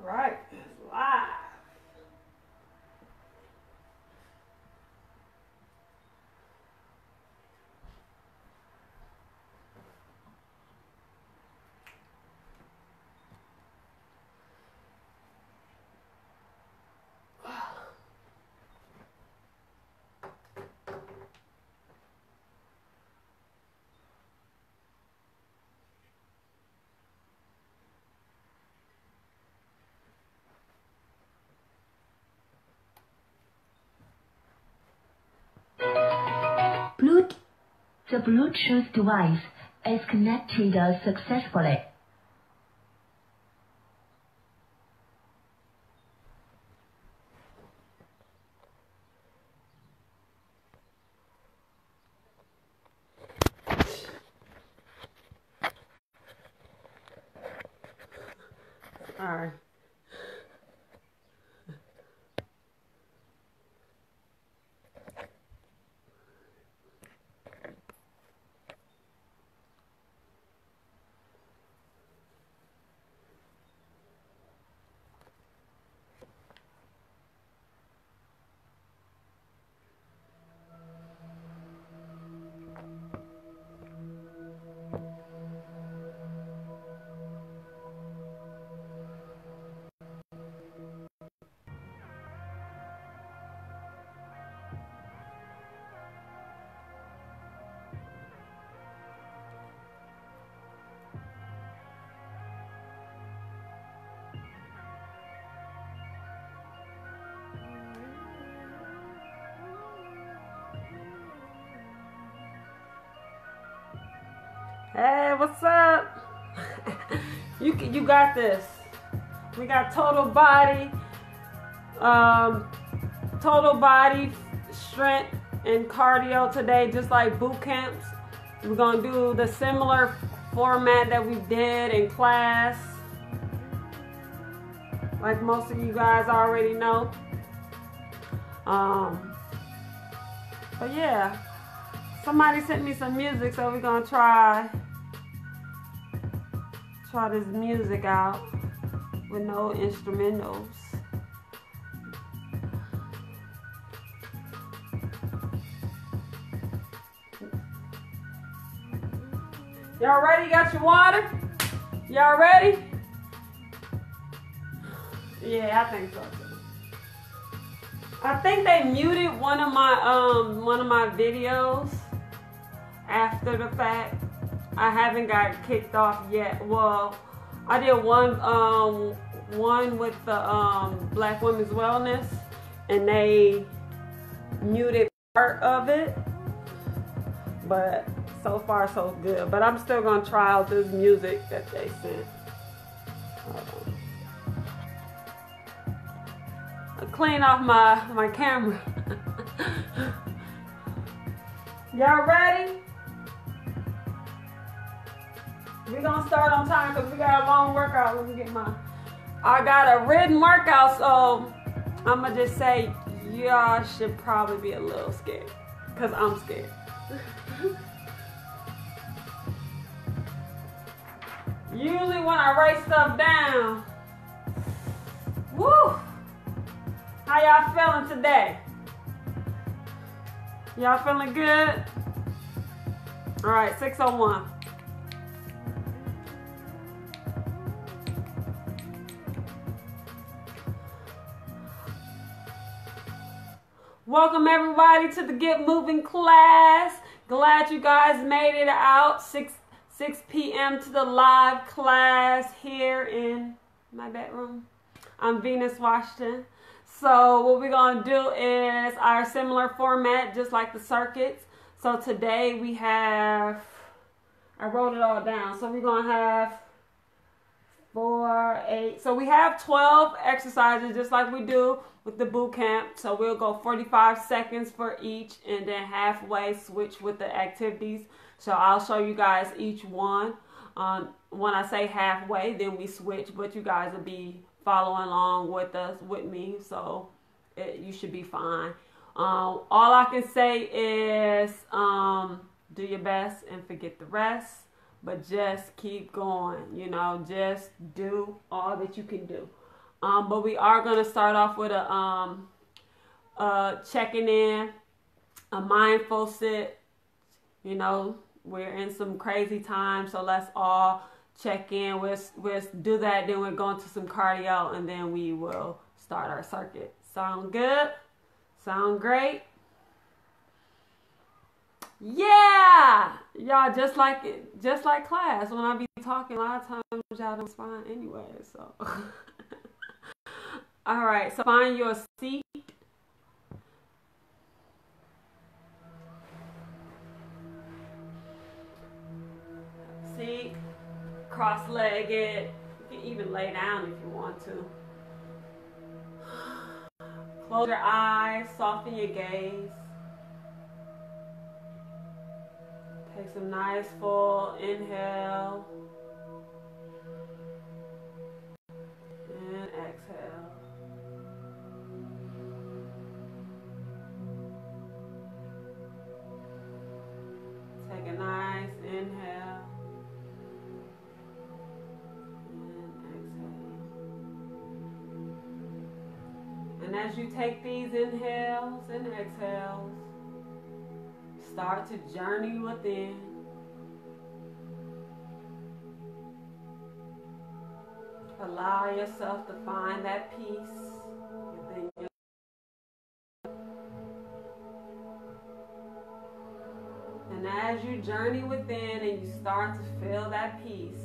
Right, it's live. The Bluetooth device is connected successfully. All right. Hey, what's up? You got this. We got total body strength and cardio today, just like boot camps. We're gonna do the similar format that we did in class, like most of you guys already know. But yeah, somebody sent me some music, so we're gonna try this music out with no instrumentals. Y'all ready? Got your water? Y'all ready? Yeah, I think so too. I think they muted one of my videos after the fact. I haven't got kicked off yet. Well, I did one with the Black Women's Wellness, and they muted part of it. But so far so good. But I'm still gonna try out this music that they sent. I'll clean off my camera. Y'all ready? We're gonna start on time because we got a long workout. Let me get I got a written workout, so I'm gonna just say y'all should probably be a little scared because I'm scared. Usually when I write stuff down, woo! How y'all feeling today? Y'all feeling good? All right, 6:01. Welcome everybody to the Get Moving class. Glad you guys made it out. 6 p.m. to the live class here in my bedroom. I'm Venus Washington. So what we're gonna do is our similar format, just like the circuits. So today we have, I wrote it all down. So we're gonna have 4, 8. So we have 12 exercises, just like we do with the boot camp. So we'll go 45 seconds for each, and then halfway switch with the activities. So I'll show you guys each one. When I say halfway, then we switch, but you guys will be following along with me. So you should be fine. All I can say is do your best and forget the rest. But just keep going, just do all that you can do. But we are going to start off with a checking in, a mindful sit. You know, we're in some crazy times, so let's all check in. We'll do that, then we'll go into some cardio, and then we will start our circuit. Sound good? Sound great? Yeah! Y'all, just like class, when I be talking, a lot of times y'all don't respond anyway, so. All right, so find your seat. Seat, cross-legged. You can even lay down if you want to. Close your eyes, soften your gaze. Take some nice full inhale and exhale. Take a nice inhale and exhale. And as you take these inhales and exhales, start to journey within. Allow yourself to find that peace within you. And as you journey within and you start to feel that peace,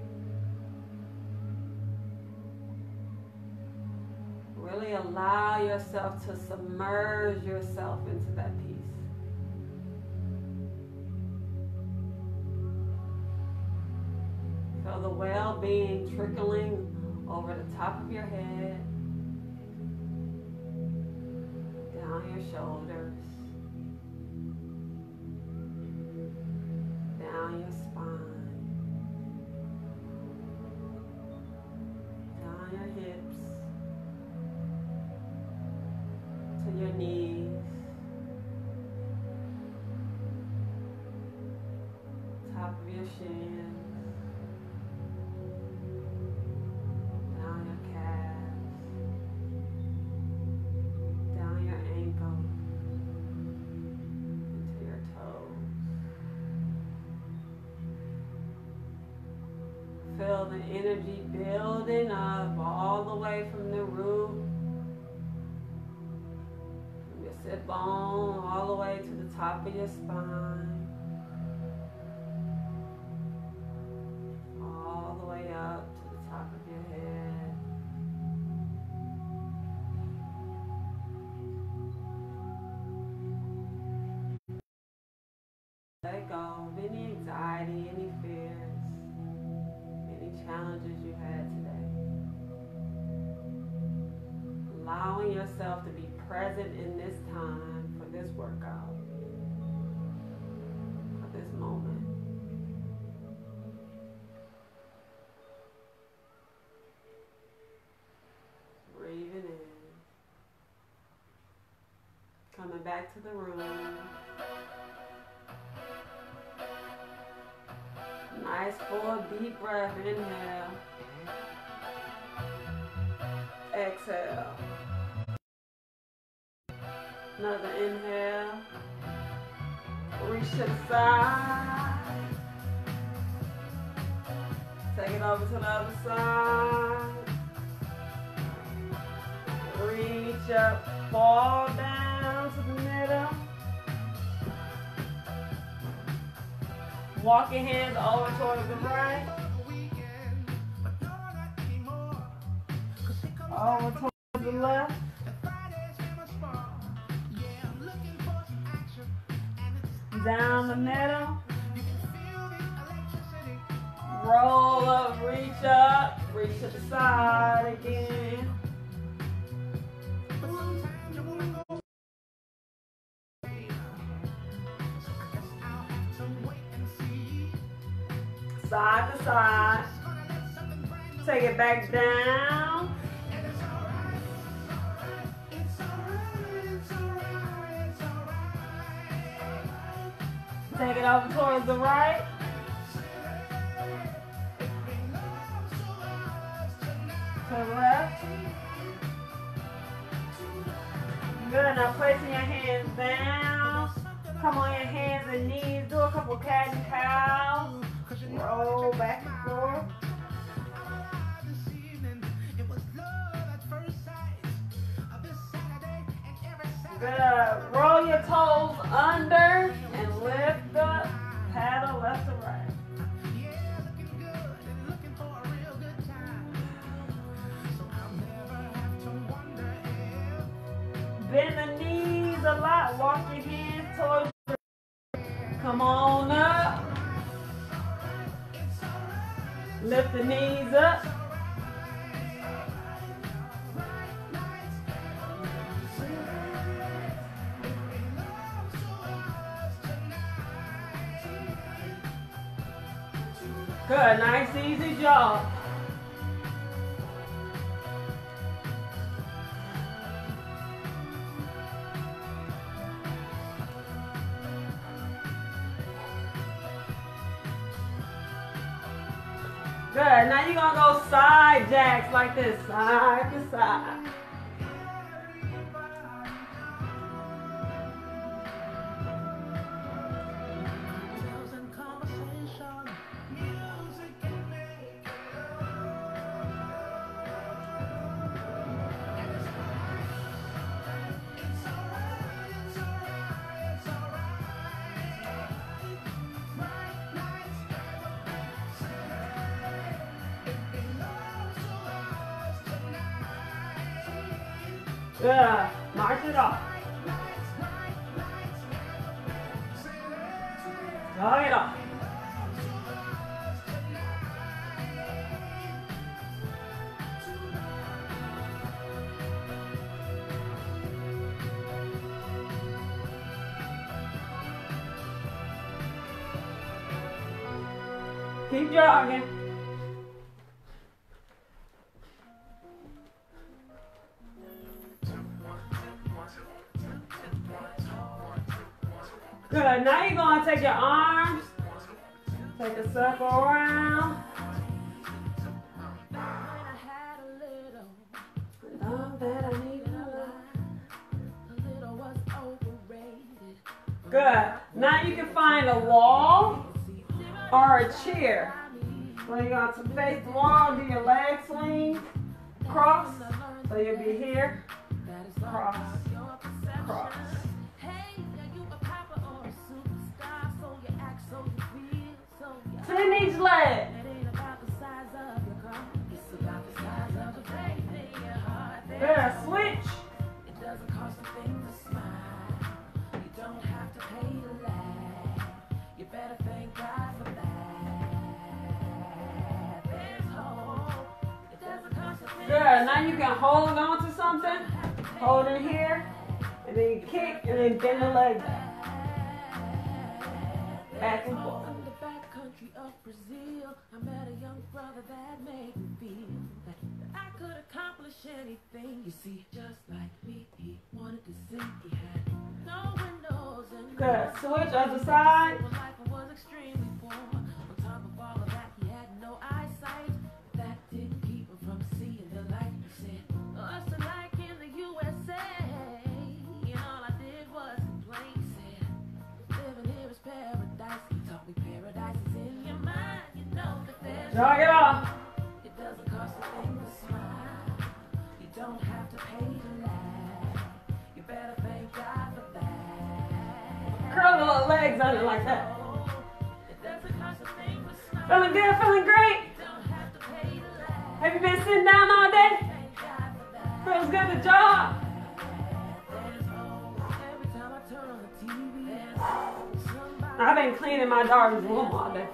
really allow yourself to submerge yourself into that peace. Feel the well-being trickling over the top of your head, down your shoulders, down your spine, down your hips, to your knees, top of your shins, feel the energy building up all the way from the root, from your sit bone, all the way to the top of your spine, all the way up to the top of your head. Let go of any anxiety, any fears, challenges you had today. Allowing yourself to be present in this time for this workout, for this moment. Breathing in. Coming back to the room. Nice full deep breath. Inhale. Exhale. Another inhale. Reach to the side. Take it over to the other side. Reach up, fall down to the middle. Walk your hands over towards the right. Over towards the left. Down the middle. Roll up, reach to the side again. Side to side. Take it back down. Take it over towards the right. To the left. Good. Now placing your hands down. Come on your hands and knees. Do a couple cat and cows. Roll back and forth. Good. Roll your toes under and lift up. Paddle left to right. Bend the knees a lot. Walk your hands towards your. Come on up. Lift the knees up. Good, nice easy job. Good, now you're gonna go side jacks like this, side to side. Good. March it off. Jog it off. Keep jogging. Good. Now you're going to take your arms, take a circle around. Good. Now you can find a wall or a chair. So you're going to face the wall, do your leg swing, cross. So you'll be here, cross, cross. Turn each leg. Good. Switch. Good. Now you can hold on to something. Hold it here. And then you kick and then bend the leg back. Back and forth. I met a young brother that made me feel that I could accomplish anything. You see, just like me, he wanted to sing. He had no windows and good. Switch other side. Life was extremely poor. On top of all of that, he had no eyesight. That didn't keep him from seeing the light. He said, us alike in the USA. And all I did was complain. He said, living here is paradise. He taught me paradise is in your mind. Jog it off. It doesn't cost a thing to smile. You don't have to pay to laugh. You better thank God for that. Curl the little legs under like that. It doesn't cost a thing to smile. Feeling good? Feeling great? You don't have to pay to laugh. Have you been sitting down all day? Thank God for that. Feels good to jog. Every time I turn on the TV, somebody I've been cleaning my daughter's room all day.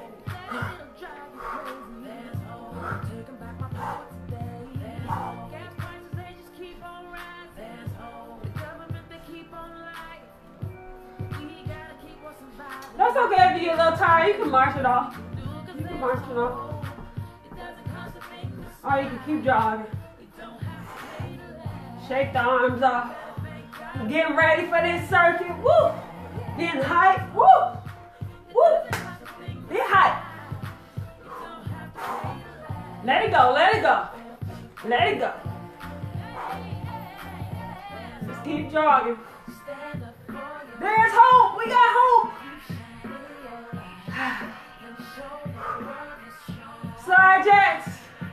taking back my power today. Gas prices, they just keep on rising. The government, they keep on lying. We gotta keep on surviving. That's okay if you get a little tired. You can march it off. You can march it off. It doesn't cost a thing to Or you can keep jogging. You don't have to pay to laugh. Shake the arms off. Getting ready for this circuit. Woo! Getting hype. Woo! Woo! Be hype. Let it go. Let it go. Let it go. Just Keep jogging. There's hope. We got hope. Side jacks.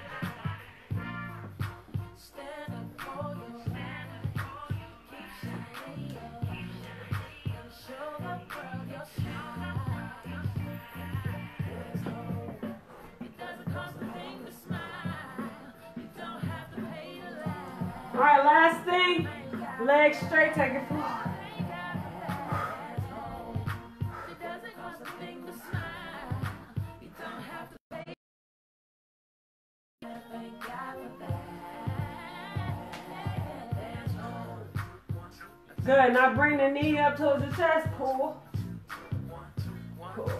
All right, last thing. Legs straight, take it forward. Good. Now bring the knee up towards the chest. Pull. Pull.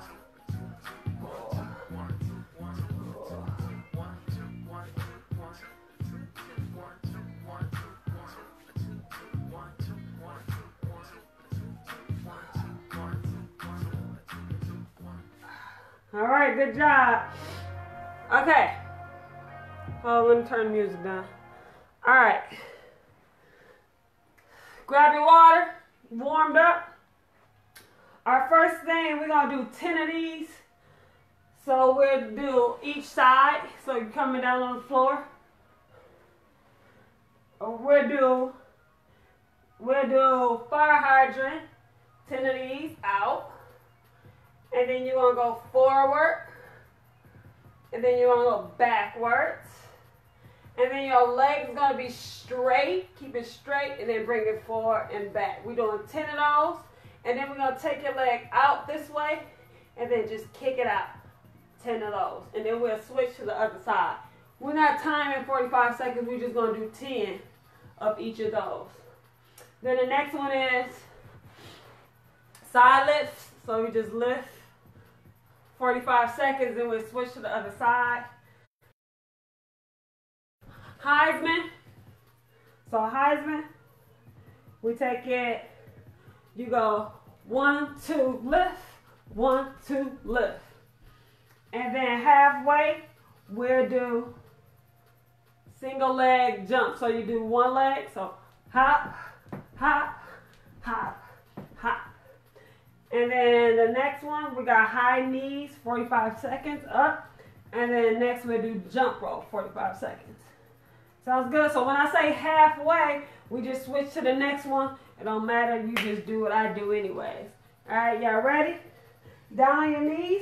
All right, good job. Okay. Oh, let me turn the music down. All right. Grab your water, warmed up. Our first thing, we're going to do 10 of these. So we'll do each side. So you're coming down on the floor. We'll do fire hydrant, 10 of these out. And then you're going to go forward. And then you're going to go backwards. And then your leg is going to be straight. Keep it straight and then bring it forward and back. We're doing 10 of those. And then we're going to take your leg out this way and then just kick it out. 10 of those. And then we'll switch to the other side. We're not timing 45 seconds. We're just going to do 10 of each of those. Then the next one is side lifts. So we just lift 45 seconds, then we'll switch to the other side. Heisman. So Heisman, we take it, you go 1, 2, lift, 1, 2, lift. And then halfway, we'll do single leg jump. So you do one leg, so hop, hop, hop, hop. And then the next one, we got high knees, 45 seconds up. And then next we'll do jump rope, 45 seconds. Sounds good? So when I say halfway, we just switch to the next one. It don't matter, you just do what I do anyways. All right, y'all ready? Down on your knees.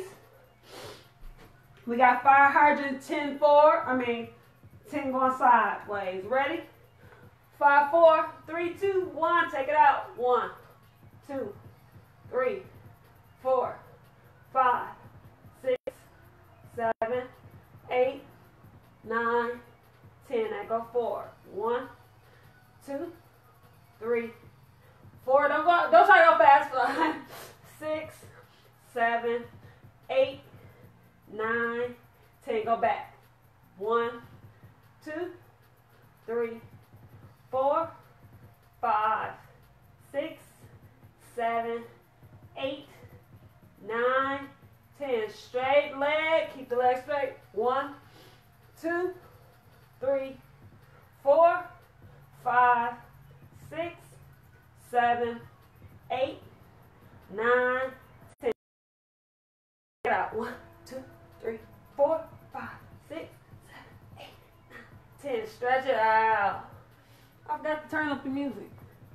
We got fire hydrant 10 forward, 10 going sideways. Ready? 5, 4, 3, 2, 1. Take it out. 1, 2, 3, 4, 5, 6, 7, 8, 9, 10. Now go forward. 1, 2, 3, 4. Don't try to go fast. 5, 6, 7, 8, 9, 10. Go back. 1, 2, 3, 4, 5, 6, 7, 8, 9, 10. Straight leg. Keep the leg straight. 1, 2, 3, 4, 5, 6, 7, 8, 9, 10. Get out. 1, 2, 3, 4, 5, 6, 7, 8, 9, 10. Stretch it out. I forgot to turn up the music.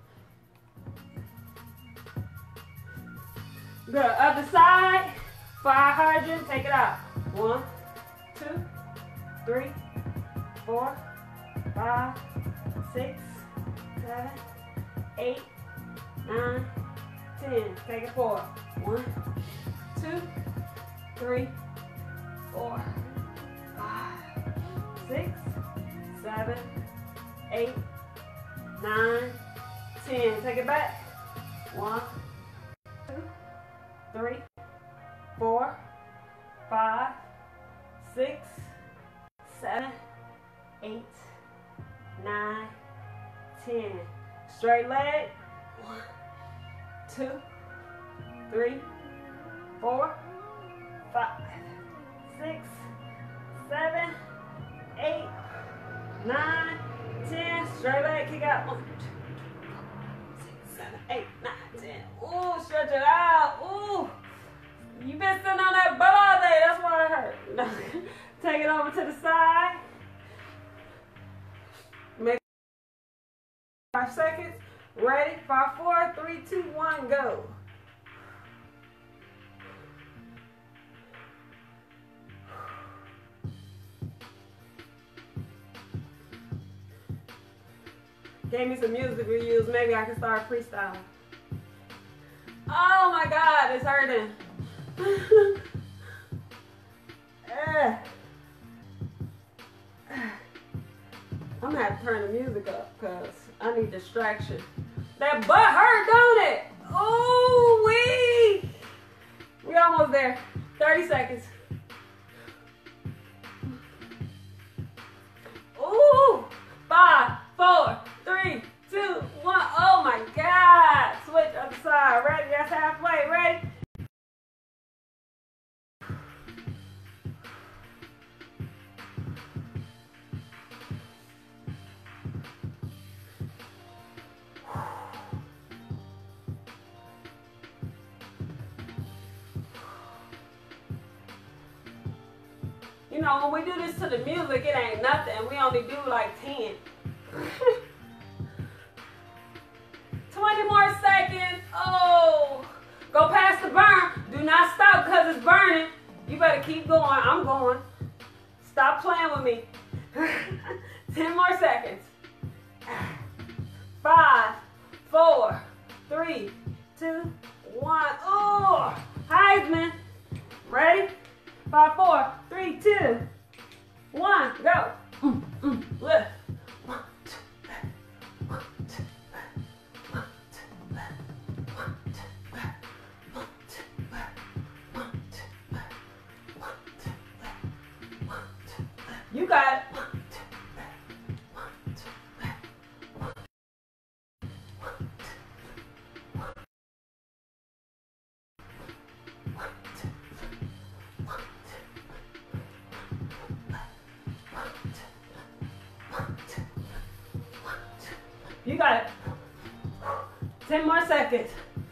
Good. Other side. Fire hydrant. Take it out. 1, 2, 3, 4, 5, 6, 7, 8, 9, 10. Take it forward. 1, 2, 3, 4, 5, 6, 7, 8, 9, 10. Take it back. 1, 2, 3, 4, 5, 6, 7, 8, 9, 10. Straight leg. 1, 2, 3, 4, 5, 6, 7, 8, 9, 10. Straight leg. Kick out. 1, 2, 3, 4, been sitting on that butt all day. That's why it hurt. Take it over to the side. Make 5 seconds. Ready? 5, 4, 3, 2, 1, go. Gave me some music to use. Maybe I can start freestyling. Oh my God, it's hurting. I'm gonna have to turn the music up because I need distraction. That butt hurt, don't it? Ooh wee! We almost there. 30 seconds. Ooh! 5, 4, 3, 2, 1. Oh my God! Switch other side. Ready? That's halfway. Ready? You know, when we do this to the music, it ain't nothing. We only do like 10. 20 more seconds. Oh, go past the burn. Do not stop because it's burning. You better keep going. I'm going. Stop playing with me. 10 more seconds. 5, 4, 3, 2, 1. Oh, Heisman. Ready? 5, 4, 3, 2, 1. Go. Lift. 1, 2, 1, 2, 1, 2, 1, 2, 1, 2, 1, 2, 1, 2, 1, 2. You got it. 1, 2, 1, 2, 1, 2, 1, 2. You got it. 10 more seconds.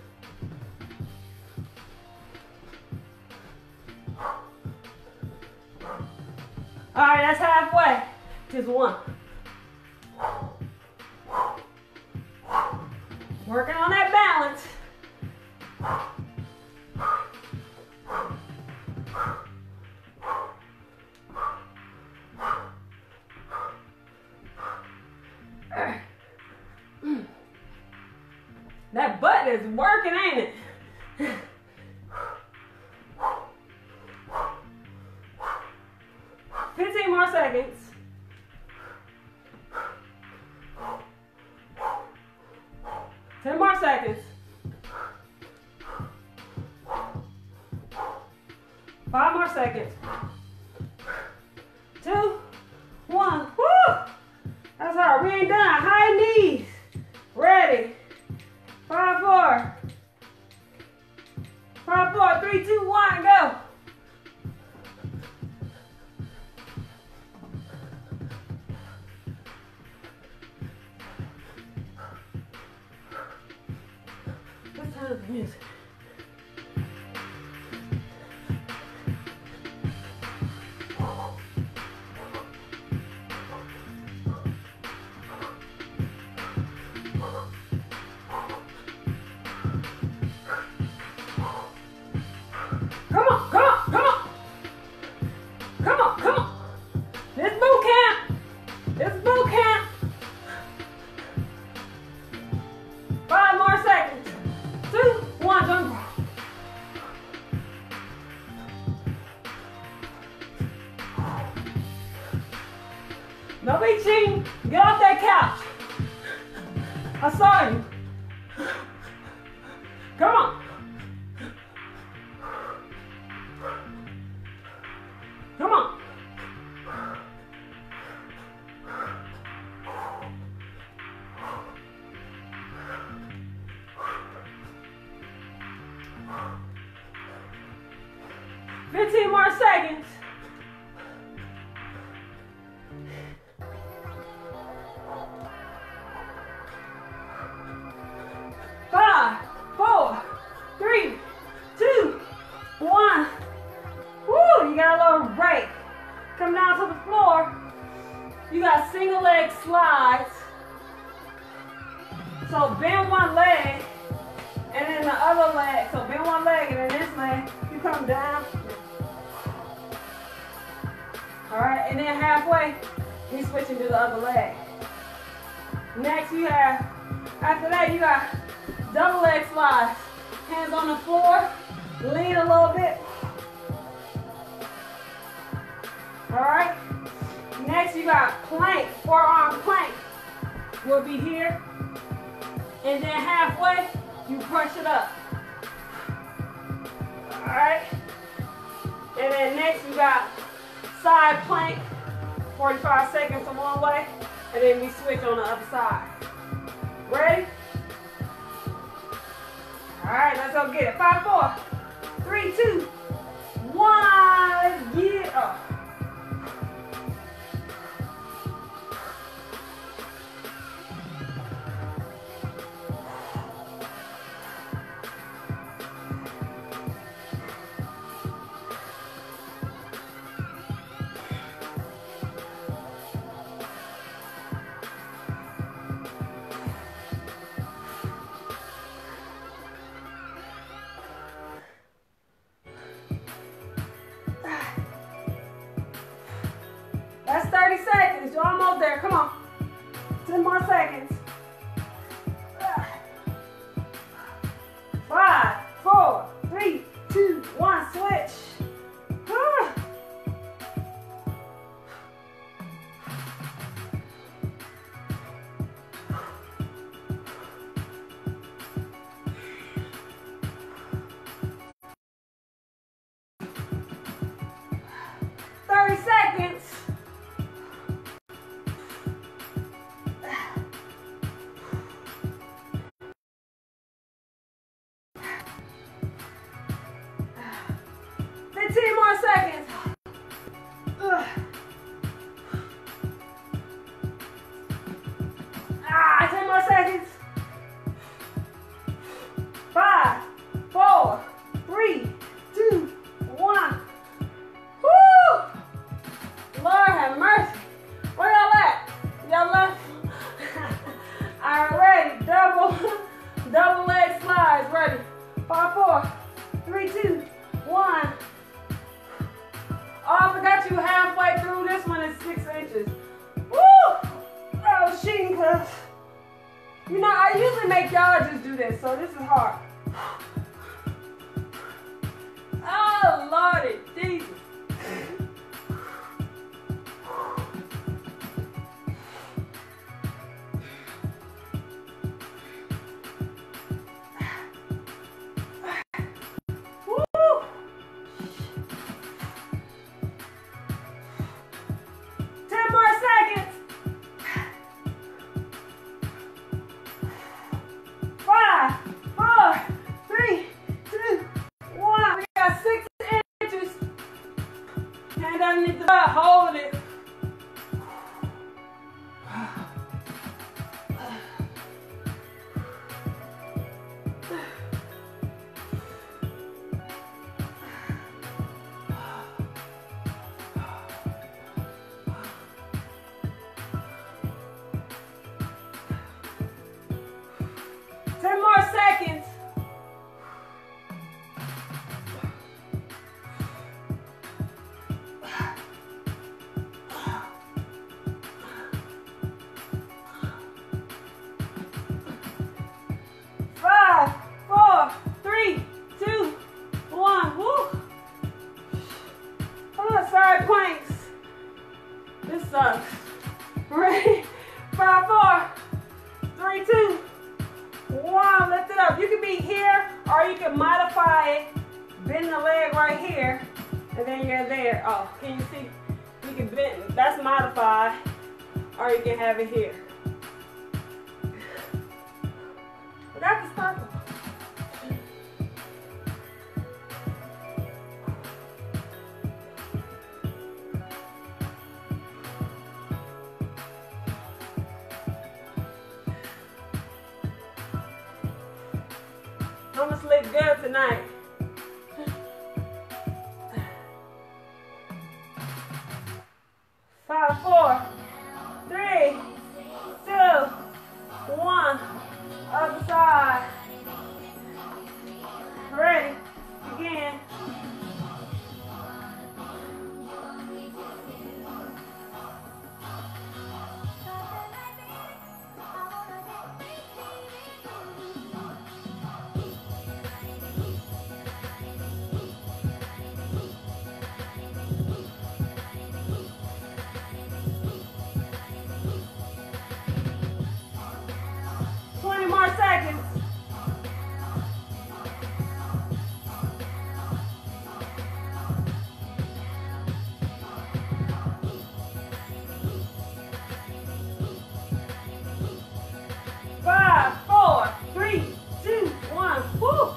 All right, that's halfway. Just one. Working on that balance. That butt is working, ain't it? 15 more seconds. Ten more seconds. 5 more seconds. 2, 1. Woo! That's hard. We ain't done. High knees. Ready. 5, 4. 5, 4, 3, 2, 1, go. Let's turn up the music. Don't be cheating. Get off that couch. I saw you. Come on. Come on. $15 more seconds. 5, 4, 3, 2, 1. got a little break. Come down to the floor. You got single leg slides. So bend one leg and then the other leg. So bend one leg and then this leg. You come down. All right, and then halfway, you switching to the other leg. Next you have, after that you got double leg slides. Hands on the floor, lean a little bit. All right, next you got plank, forearm plank. Will be here. And then halfway, you push it up. All right, and then next you got side plank, 45 seconds on one way, and then we switch on the other side. Ready? All right, let's go get it. 5, 4, 3, 2, 1. Let's get it up. That's 30 seconds. You're almost there. Come on. 10 more seconds. 5, 4, 3, 2, 1. Switch. 30 seconds. Seconds. 10 more seconds. 5, 4, 3, 2, 1. Woo! Lord have mercy. Where y'all at? Y'all left? All right, ready. Double leg slides. Ready. 5, 4, 3, 2, 1. Oh, I forgot you halfway through. This one is 6 inches. Woo! I was cheating because, you know, I usually make y'all just do this, so this is hard. Oh, Lordy Jesus. Woo! 10 more seconds. 5, 4, 3, 2, 1. We got 6 inches. Hand underneath the butt, hold it. Seconds. 5, 4, 3, 2, 1. Woo! Oh, side planks. This sucks. Ready? 5, 4, 3, 2, 1. Lift it up. You can be here, or you can modify it. Bend the leg right here, and then you're there. Oh, can you see? You can bend. That's modified, or you can have it here. Forgot to start. I'm gonna sleep good tonight. 5, 4, 3, 2, 1. Other side. Ready. Again. More seconds. Five, 4, 3, 2, 1. Woo. All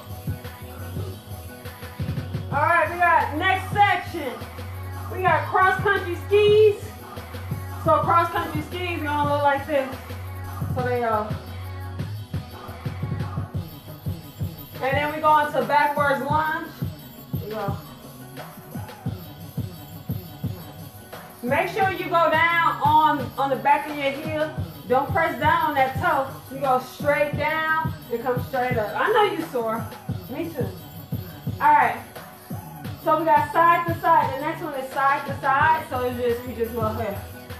right, we got next section. We got cross-country skis. So cross-country skis are gonna look like this. So they go. And then we go into backwards lunge. There you go. Make sure you go down on the back of your heel. Don't press down on that toe. You go straight down and come straight up. I know you sore. Me too. All right. So we got side to side. The next one is side to side. So it's we just go here.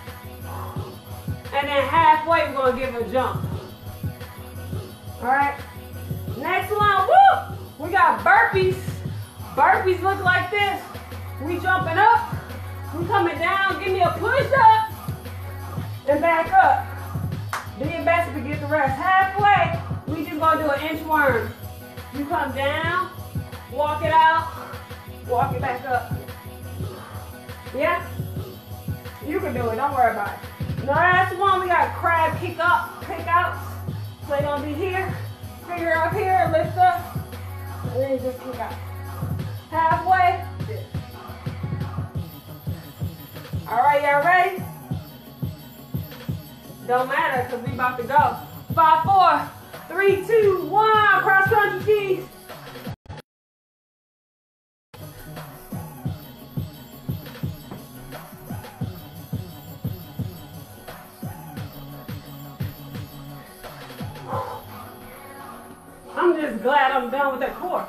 And then halfway we're gonna give a jump. All right. Next one, woo! We got burpees. Burpees look like this. We jumping up. We coming down. Give me a push up. And back up. Do your best to get the rest. Halfway, we just gonna do an inchworm. You come down, walk it out, walk it back up. Yeah? You can do it. Don't worry about it. The last one, we got crab kick outs. So you're gonna be here. Finger up here, lift up, and then you just kick out. Halfway. All right, y'all ready? Don't matter, because we about to go. 5, 4, 3, 2, 1. Cross country skis. I'm just glad I'm done with that core.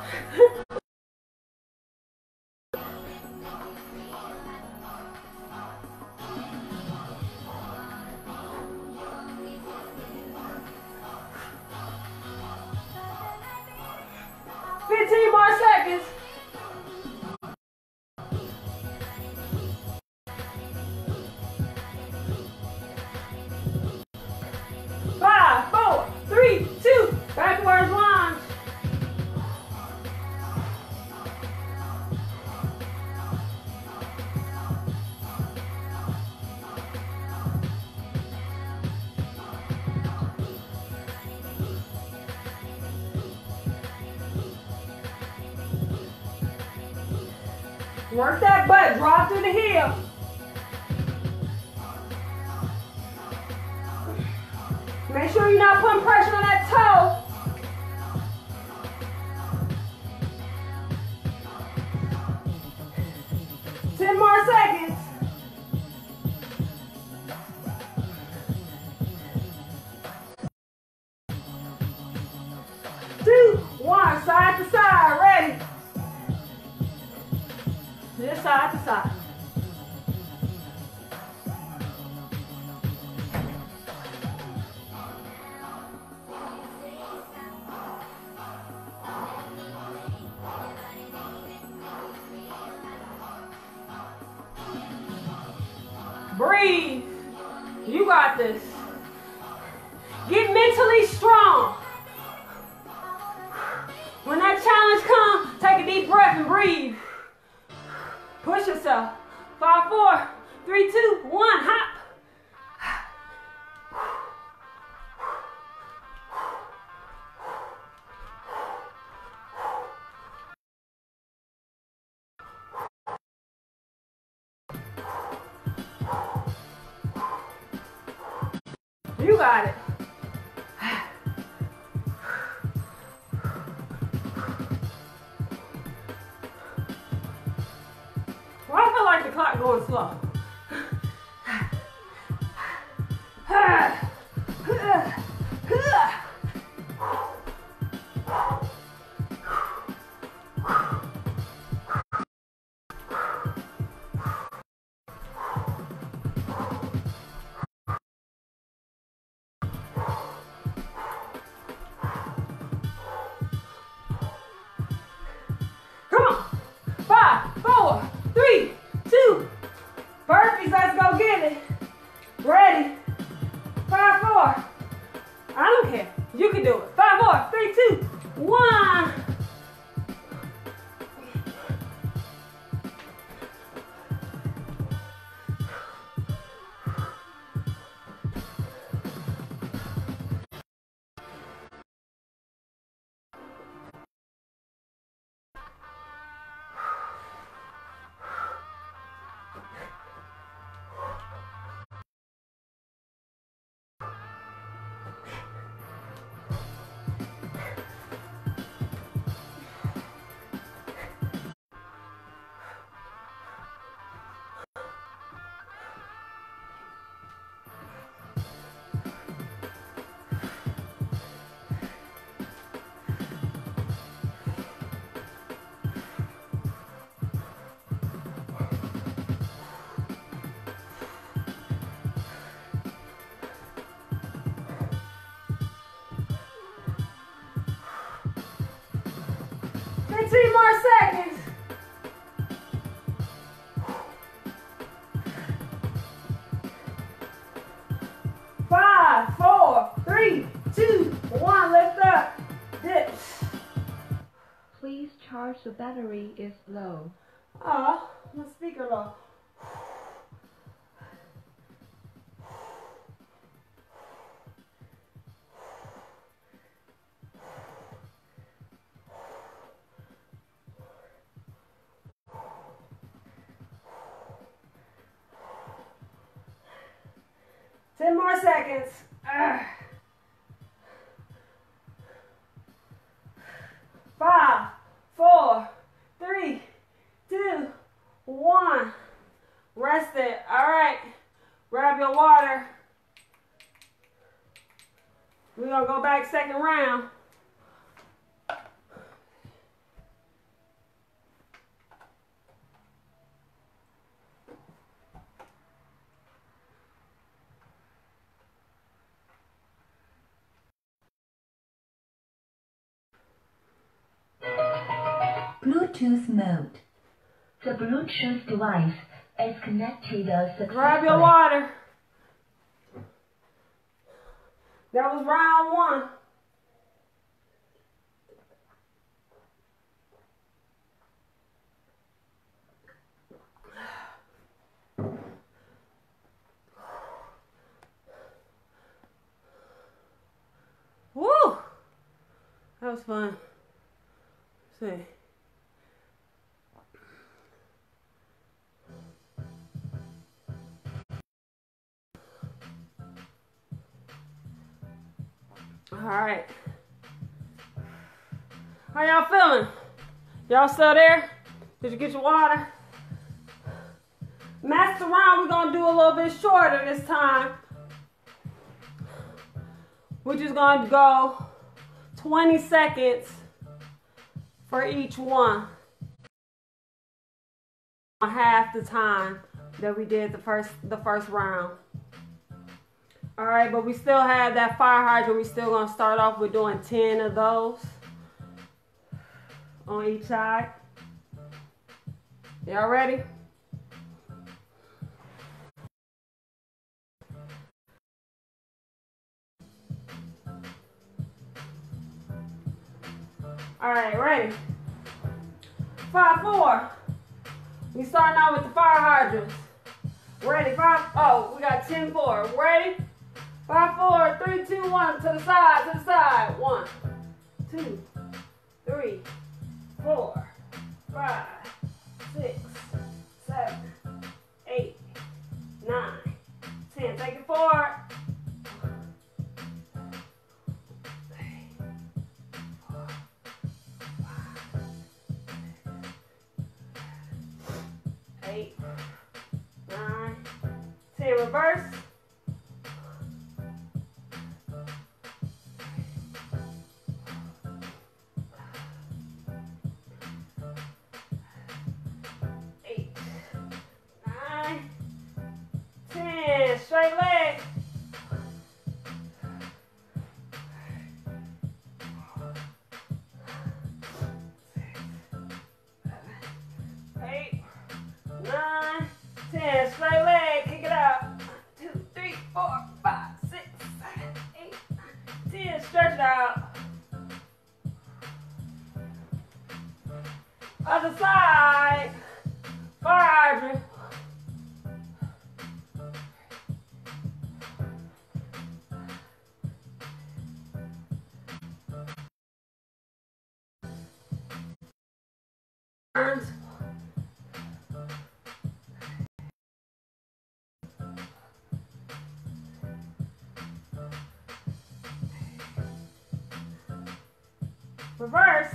More seconds. Five, 4, 3, 2, backwards lunge. Work that butt, draw through the heel. Make sure you're not putting pressure on that toe. Ten more seconds. 2, 1, side to side, ready. Just side to side. Breathe. You got this. Get mentally strong. When that challenge comes, take a deep breath and breathe. Push yourself. 5, 4, 3, 2, 1, hop. You got it. Well, I feel like the clock going slow. 15 more seconds. 5, 4, 3, 2, 1. Lift up. Dips. Please charge the battery is low. Oh, my speaker low. Ten more seconds. 5, 4, 3, 2, 1. Rest it. All right. Grab your water. We're going to go back second round. Bluetooth mode. The Bluetooth device is connected successfully. Grab your water. That was round 1. Woo! That was fun. Let's see. All right. How y'all feeling? Y'all still there? Did you get your water? Master round, we're going to do a little bit shorter this time. We're just going to go 20 seconds for each one. Half the time that we did the first round. All right, but we still have that fire hydrant. We're still going to start off with doing 10 of those on each side. Y'all ready? All right, ready? 5, 4. We starting out with the fire hydrants. Ready? 5. Oh, we got 10, 4. Ready? 5, 4, 3, 2, 1. To the side, to the side. 1, 2, 3, 4, 5, 6, 7, 8, 9, 10. Take it forward. 8, 9, 10. Reverse. 8, 9, 10. Straight leg. 8, 9, 10. Straight leg. Kick it out. 2, 3, 4, 5, 6, 7, 8, 9, 10. Stretch it out. Other side. Fire hydrant. Turns. Reverse.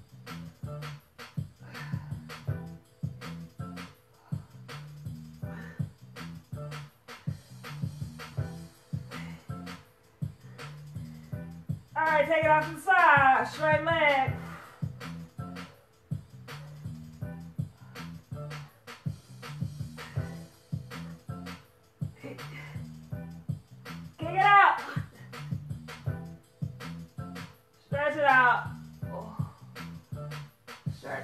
All right, take it off to the side. Straight leg. Kick it out. Stretch it out. Stretch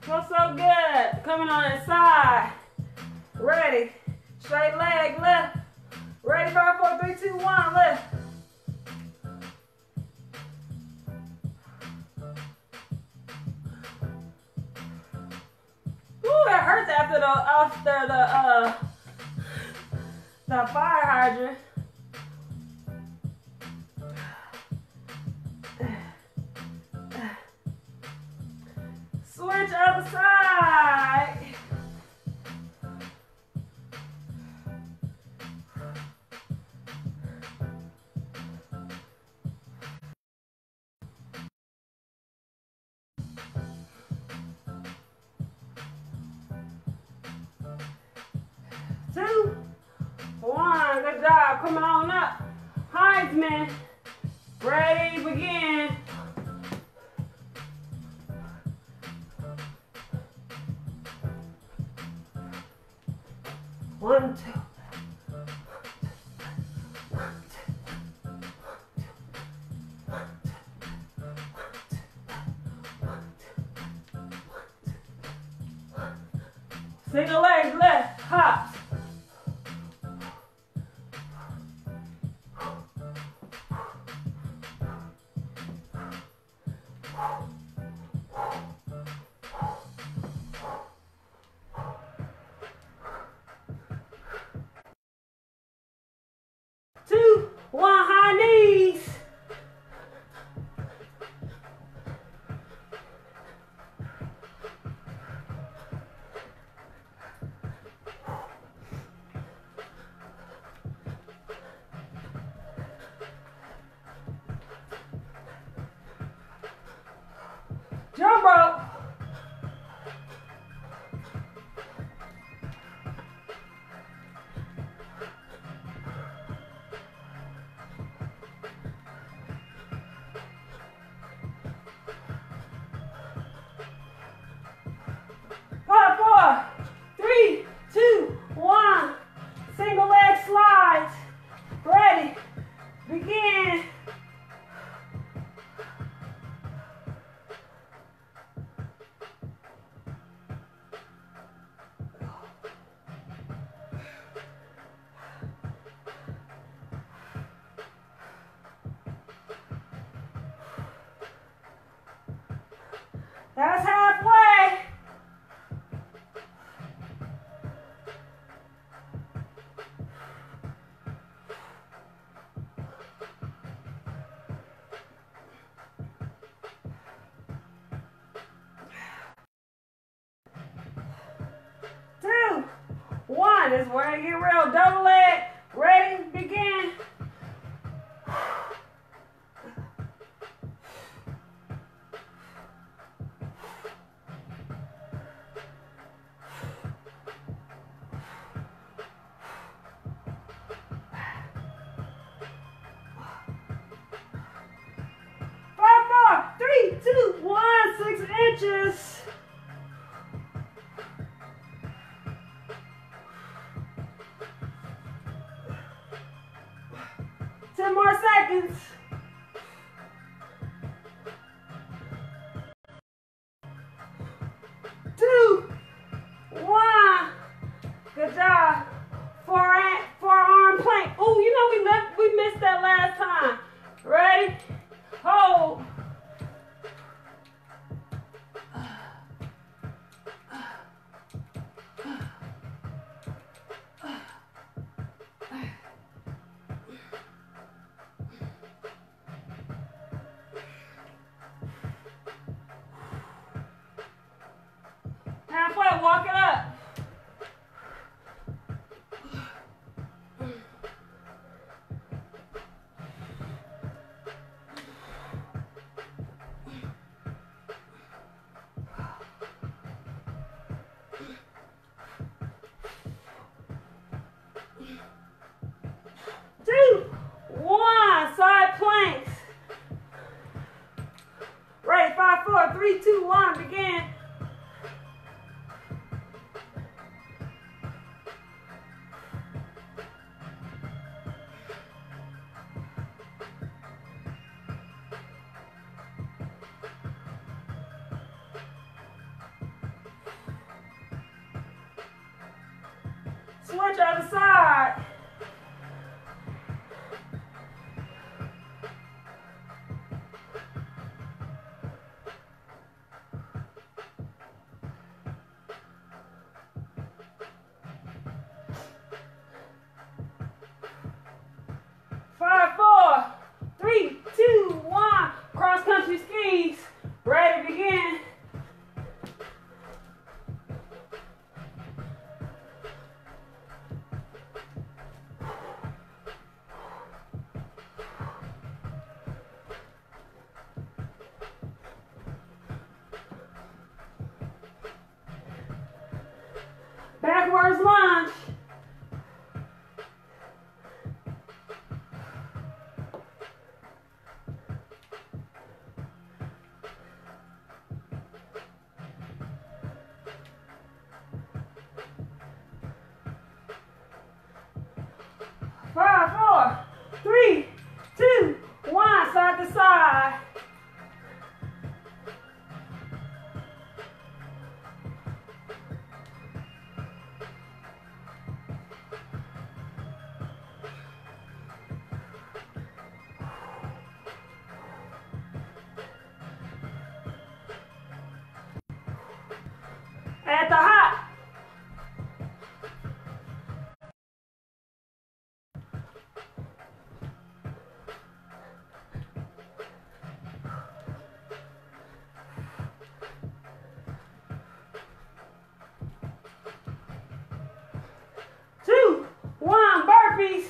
Feels so good. Coming on the side. Ready. Straight leg, lift. Ready, 5, 4, 3, 2, 1, lift. Ooh, that hurts after the fire hydrant. Switch other side. Two, one, good job. Coming on up. Heisman. Ready, begin. One, two. Single leg left, hops. Two, one, high knees. Jump rope. Five, 4, 3, 2, 1. Single leg slides. Ready. Begin. That's halfway. Two, one. This is where you get real. Double leg. Ready, begin. Five, 4, 3, 2, 1. 6 inches. 10 more seconds. 2, 1. Good job. Forearm plank. Oh, you know we missed that last time. Ready? Hold. Halfway, walk it up. Two, one, side planks. Ready, 5, 4, 3, 2, 1, begin. Switch other side. Five, four, three, two, one. Cross country skis. Ready to begin. Backwards lunge. Five, four, three, two, one. Side to side. At the hop. Two, one, burpees.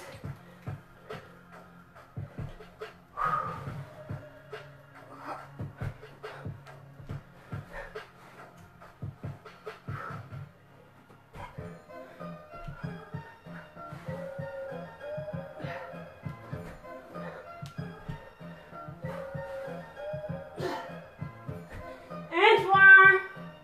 Inchworm.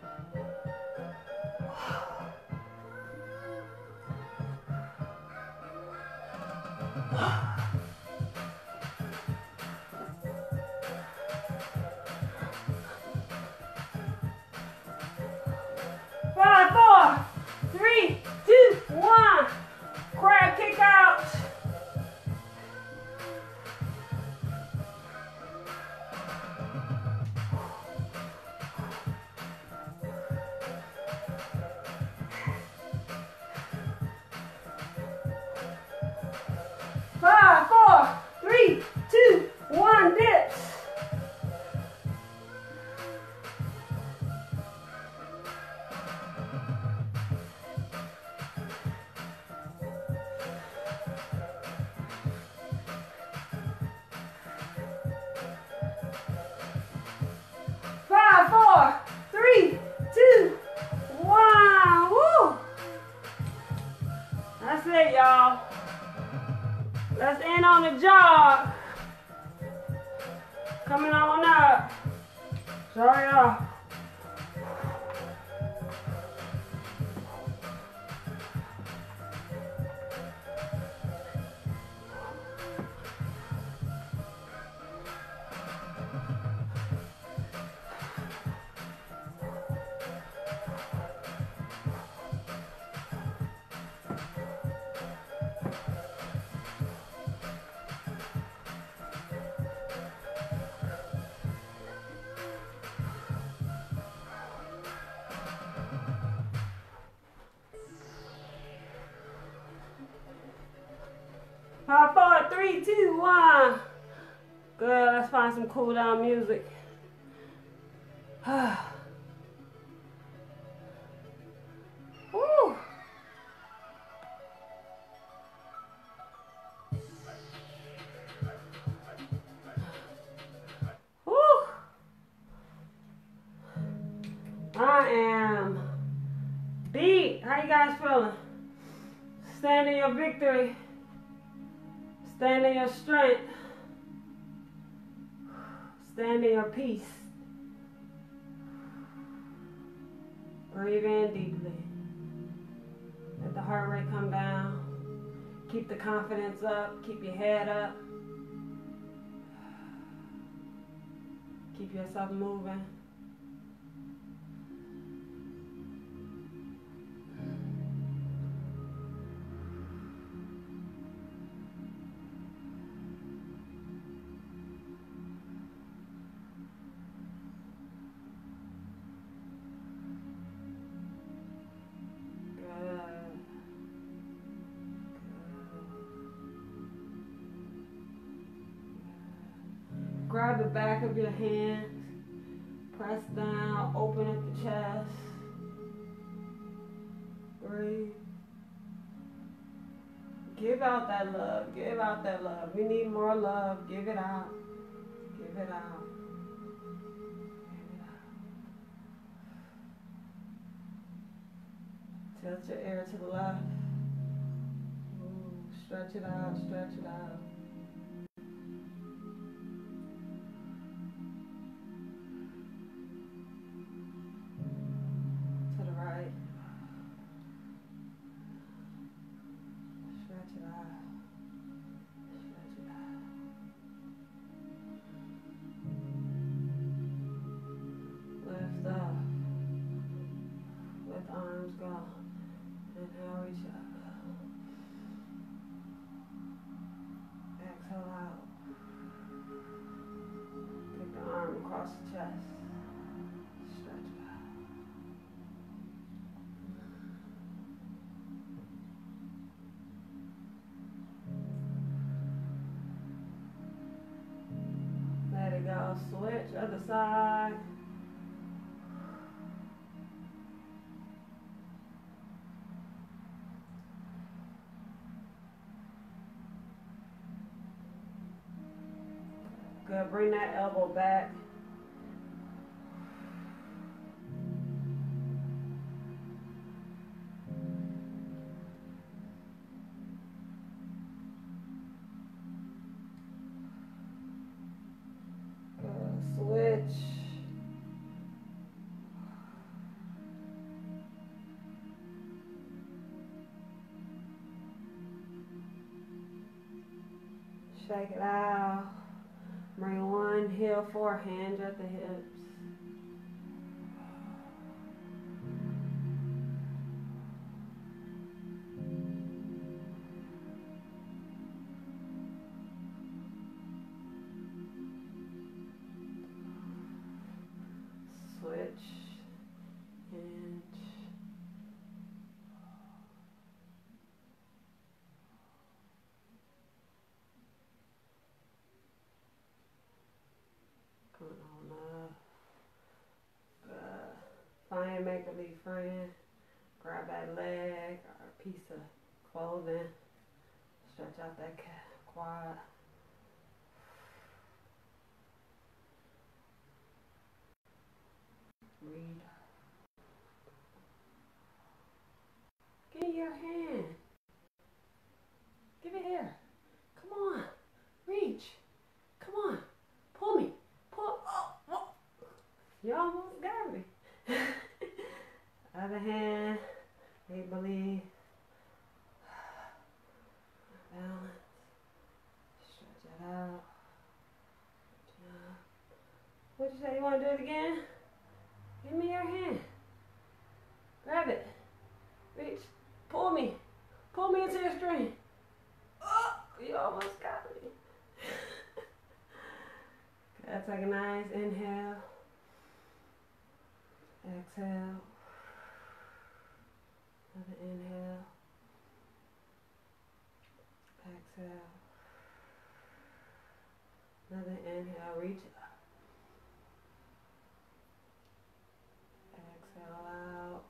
Five, four, three, two, one. Crab kick out. Five, four, three, two, one. Dips. Five, four, three, two, one. Woo! That's it, y'all. Let's end on the jog. Coming on up. Sorry, y'all. Five, four, three, two, one. Good. Let's find some cool down music. Woo. Woo. I am beat. How you guys feeling? Stand in your victory. Stand in your strength. Stand in your peace. Breathe in deeply. Let the heart rate come down. Keep the confidence up. Keep your head up. Keep yourself moving. grab the back of your hands. Press down. Open up the chest. Breathe. Give out that love. Give out that love. We need more love. Give it out. Give it out. Give it out. Tilt your ear to the left. Ooh, stretch it out. Stretch it out. To the right. Stretch it out. Stretch it out. Lift up. Let the arms go. Inhale, reach up. Exhale out. Take the arm across the chest. Stretch it out. Let it go. Switch, other side. Good. Bring that elbow back. Switch. Shake it out. Bring one heel forward, hands at the hips. Switch. And come on up. Find your make-believe friend. Grab that leg or a piece of clothing. Stretch out that quad. Read. Give me your hand. Give it here. Come on. Reach. Come on. Pull me. Pull. Oh, oh. You almost got me. Other hand. Make believe. Balance. Stretch it out. What you say? You want to do it again? Give me your hand. Grab it. Reach. Pull me. Pull me into your string. Oh, you almost got me. Good. Take a nice inhale. Exhale. Another inhale. Exhale. Another inhale. Reach up. Exhale out.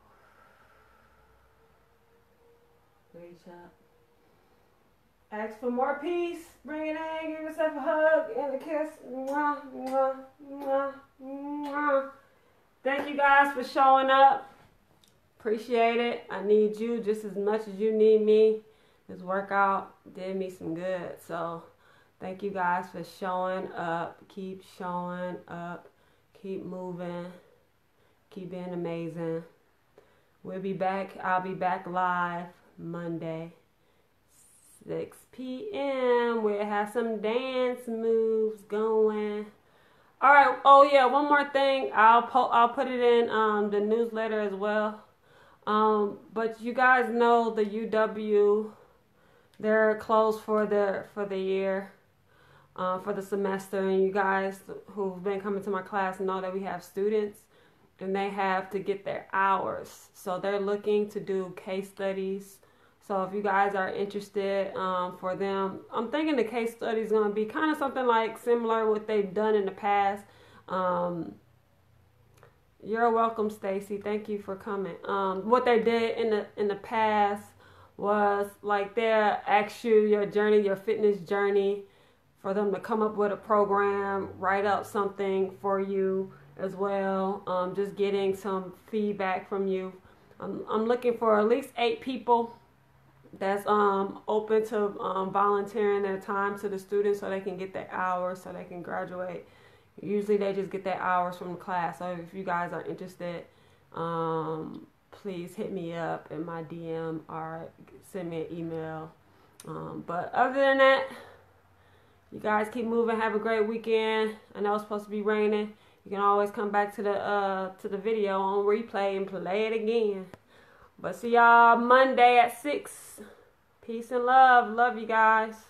Reach up. Ask for more peace. Bring it in. Give yourself a hug and a kiss. Mwah, mwah, mwah, mwah. Thank you guys for showing up. Appreciate it. I need you just as much as you need me. This workout did me some good. So thank you guys for showing up. Keep showing up. Keep moving. Keep being amazing. We'll be back. I'll be back live Monday, 6 p.m. We'll have some dance moves going. All right. Oh yeah. One more thing. I'll put it in the newsletter as well. But you guys know the UW, they're closed for the year, for the semester, and you guys who've been coming to my class know that we have students and they have to get their hours. So they're looking to do case studies. So if you guys are interested for them, I'm thinking the case study is going to be kind of something like similar to what they've done in the past. You're welcome, Stacy. Thank you for coming. What they did in the past was like they'll ask you your journey, your fitness journey, for them to come up with a program, write up something for you as well. Just getting some feedback from you. I'm looking for at least 8 people that's open to volunteering their time to the students so they can get their hours, so they can graduate. Usually they just get their hours from the class. So if you guys are interested, please hit me up in my DM or send me an email. But other than that, you guys keep moving. Have a great weekend. I know it's supposed to be raining. You can always come back to the video on replay and play it again. But see y'all Monday at 6. Peace and love. Love you guys.